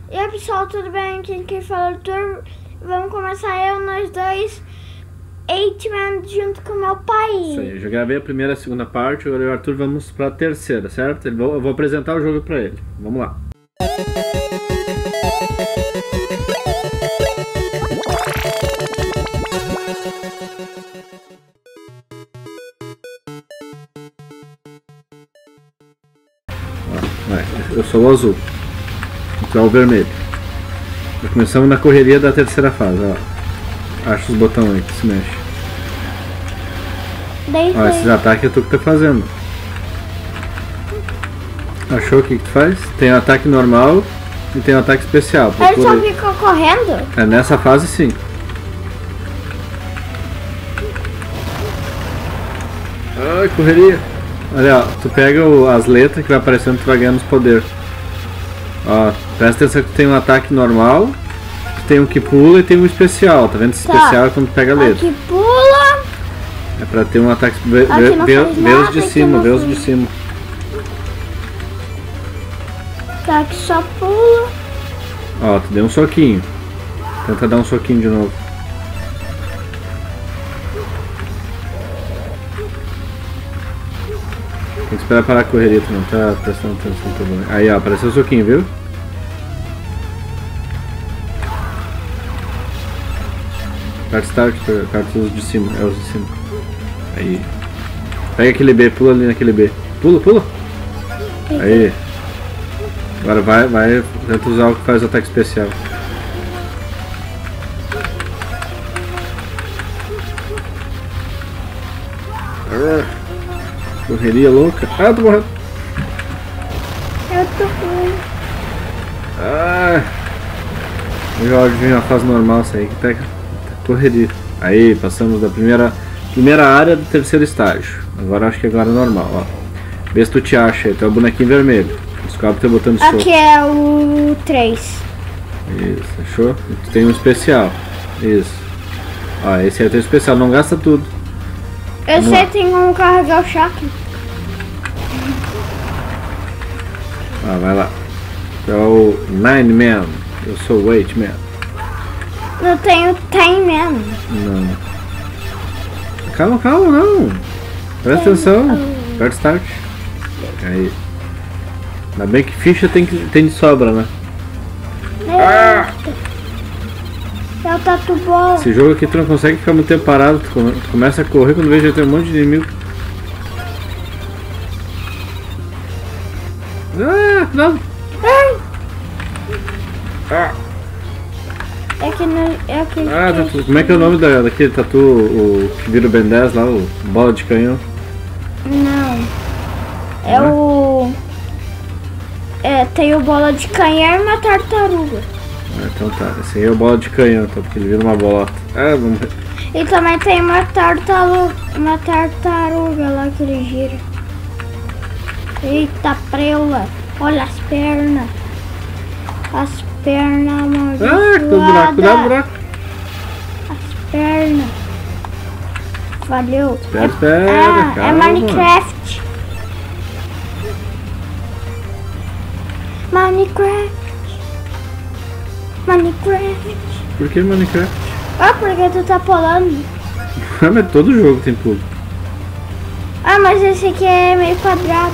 E aí, pessoal, tudo bem? Quem fala é o Arthur. Vamos começar nós dois, 8-Man, junto com meu pai. Isso aí, eu já gravei a primeira e a segunda parte, agora eu e o Arthur vamos para a terceira, certo? Eu vou apresentar o jogo para ele. Vamos lá. Eu sou o azul, então é o vermelho. Já começamos na correria da terceira fase, ó. Acha os botões aí que se mexe. Ó, esses ataques é tu que tá fazendo. Achou o que tu faz? Tem um ataque normal e tem um ataque especial. Ele só fica correndo? É nessa fase sim. Ai, correria. Olha, ó, tu pega as letras que vai aparecendo, tu vai ganhando os poderes. Ó, presta atenção que tu tem um ataque normal, tem um que pula e tem um especial. Tá vendo? Esse especial é quando tu pega a letra. Que pula. É pra ter um ataque. Vê os de cima, vê os de cima. Tá, que só pula. Ó, tu deu um soquinho. Tenta dar um soquinho de novo. Tem que esperar parar a correria, tu não tá prestando atenção também. Aí, ó, apareceu o soquinho, viu? Carta start, carta os de cima, é os de cima. Aí. Pega aquele B, pula ali naquele B. Pula, pula! Aí. Agora vai, tenta usar o que faz o ataque especial. Correria louca. Ah, eu tô morrendo. Eu tô com... Ah. Eu já vi uma fase normal, isso aí que tá correria. Aí, passamos da primeira área do terceiro estágio. Agora acho que agora é normal, ó. Vê se tu te acha aí, tem o bonequinho vermelho. Descobre teu botão de soco. Aqui é o 3. Isso, achou? Tu tem um especial. Isso. Ó, esse aí é o teu especial, não gasta tudo. Eu sei, tem como carregar o chakra. Ah, vai lá. É o 9-Man. Eu sou o 8-Man. Eu tenho 10-Man. Não. Calma, calma, não. Presta atenção. Start, start. Aí. Ainda bem que ficha tem de sobra, né? É o tatu bola. Esse jogo aqui tu não consegue ficar muito tempo parado. Tu começa a correr quando vê já tem um monte de inimigo. Ah, não. Ah. É que não. É aquele Tatu. Como é que é o nome daquele tatu, o que vira o Ben 10 lá, o bola de canhão? Não. É o. É, tem o bola de canhão e uma tartaruga. Então tá, esse aí é o bola de canhão, então, porque ele vira uma bolota. Vamos ver. E também tem uma tartaruga lá que ele gira. Eita preula, olha as pernas. As pernas, amor. Cuidado, buraco. As pernas. Valeu. Espera, calma. É Minecraft. Minecraft. Por que Minecraft? Ah, porque tu tá pulando. Mas todo jogo tem pulo. Ah, mas esse aqui é meio quadrado.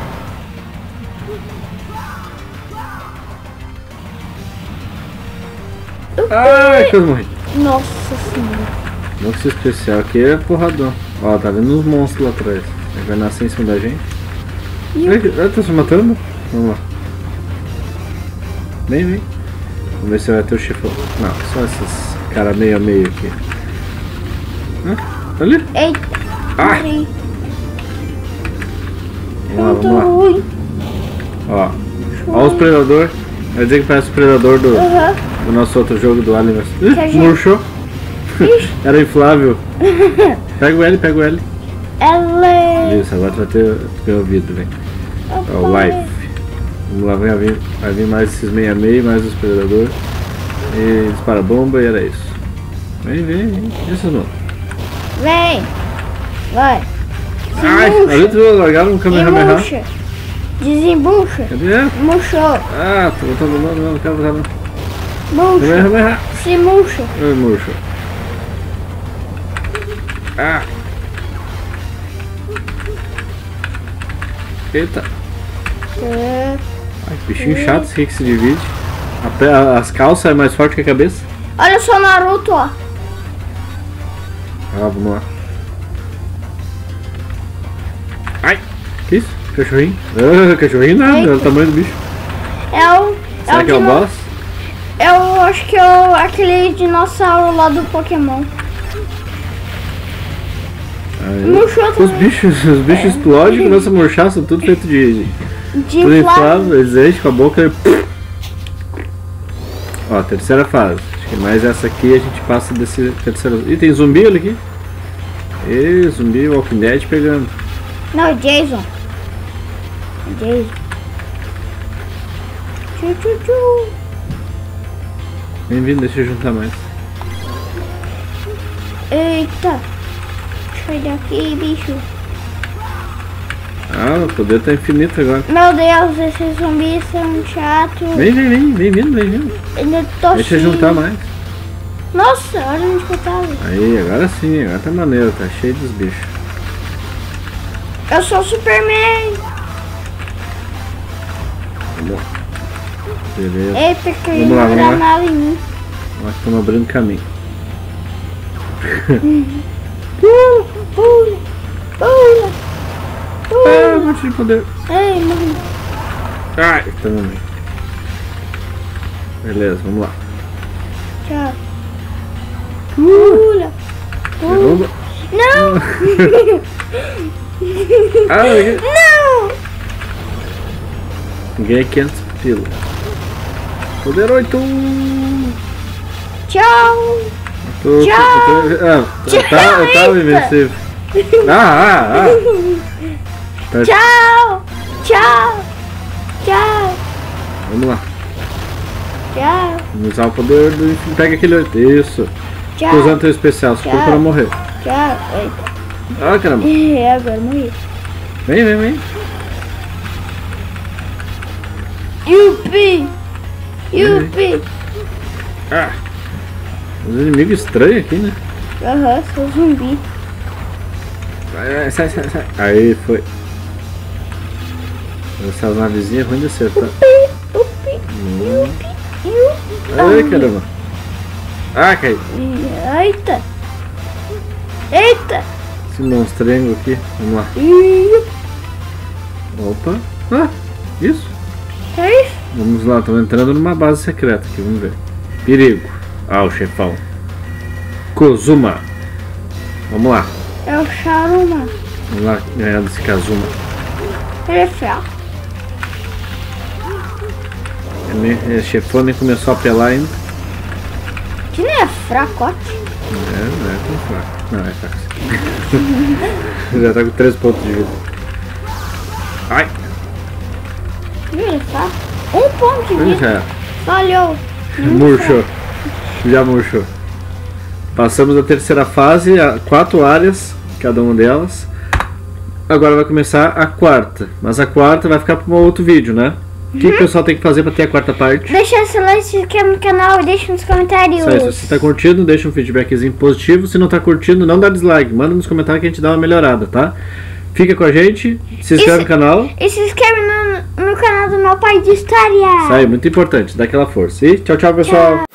Ai, que eu morri. Nossa senhora. Nossa, especial aqui é porradão. Ó, tá vendo uns monstros lá atrás. Ele vai nascer em cima da gente. Ai, tá se matando? Vamos lá. Vem. Vamos ver se vai ter o chefão. Não, só esses caras meio a meio aqui. Ali. Eita. Ai. Vamos lá. Ó os predadores. Vai dizer que parece o predador do nosso outro jogo do Alien. Murchou. Era inflável. Pega o L. Isso, agora tu vai ter ouvido, vem. Ó, o Life. Vamos lá, vai vir mais esses meia-meia, mais os predadores. E dispara a bomba e era isso. Vem. Isso não. Vem. Vai. Ai, ali tu largaram um Kamehameha. Desembucha. Cadê? Murchou. Ah, tô botando não quero botar não. Murcha. Se murcha. Ai, murcho. Ah. Eita. Ai, bichinho chato esse aqui que se divide. As calças é mais forte que a cabeça. Olha só o Naruto, ó. Ah, vamos lá. Ai, que isso? Cachorrinho? Cachorrinho nada, é o tamanho do bicho. Será que é o boss? Eu acho que é aquele dinossauro lá do Pokémon. Murchou também. Os bichos explodem e começam a murchar, são tudo feito de tudo inflável, eles enchem com a boca e... Ó, terceira fase. Acho que mais essa aqui a gente passa desse terceiro. Ih, tem zumbi ali aqui. Ih, zumbi, Walking Dead pegando. Não, Jason. Jason. Bem-vindo, deixa eu juntar mais. Eita. Sai daqui, bicho. Ah, o poder tá infinito agora. Meu Deus, esses zumbis são chatos. Bem-vindo. Deixa eu juntar mais. Nossa, olha onde que eu tava. Aí, agora sim, agora tá maneiro, tá cheio dos bichos. Eu sou o Superman. Vamos. Beleza. Eita, que Vamos lá. granada em mim. Nós estamos abrindo caminho. Pula. Ah, um monte de poder. Ei, morri. Ai, também. Beleza, vamos lá. Tchau. Pula. Derruba. Não. Não. Ganhei 500 pila. Poder 8. Tchau. Eu tava invencível. Tá. Tchau. Vamos lá. Tchau. Vamos usar o poder do infinito. Pega aquele 8. Isso. Tchau. Tô usando teu especial, se for pra morrer. Tchau. Ah, caramba. Agora morri. Vem. Yupi. Ah. Os inimigos estranhos aqui, né? Aham, sou zumbi. Sai. Aí, foi. Essas navezinhas é ruim de acertar. Yupi. Ai, caramba. Ah, cai. Eita. Esse monstrengo aqui. Vamos lá. Opa. Ah, isso. É isso? Vamos lá, estamos entrando numa base secreta aqui, vamos ver. Perigo. Ah, o chefão. Kozuma. Vamos lá. É o Sharuma. Vamos lá ganhar desse Kazuma. Ele é fraco. Ele chefão nem começou a apelar ainda. Que nem é fracote. Não é tão fraco. Não, é fraco. Já tá com 3 pontos de vida. Ai! Ele é fraco. 1 ponto de vida. Falhou. Murchou. Já murchou. Passamos da terceira fase, 4 áreas, cada uma delas. Agora vai começar a quarta. Mas a quarta vai ficar para um outro vídeo, né? O que o pessoal tem que fazer para ter a quarta parte? Deixa seu like, se inscreve no canal e deixa nos comentários. Se você está curtindo, deixa um feedbackzinho positivo. Se não está curtindo, não dá dislike. Manda nos comentários que a gente dá uma melhorada, tá? Fica com a gente, se inscreve no canal. E se inscreve no canal do meu pai de história. Isso aí, muito importante. Dá aquela força. E tchau, pessoal. Tchau.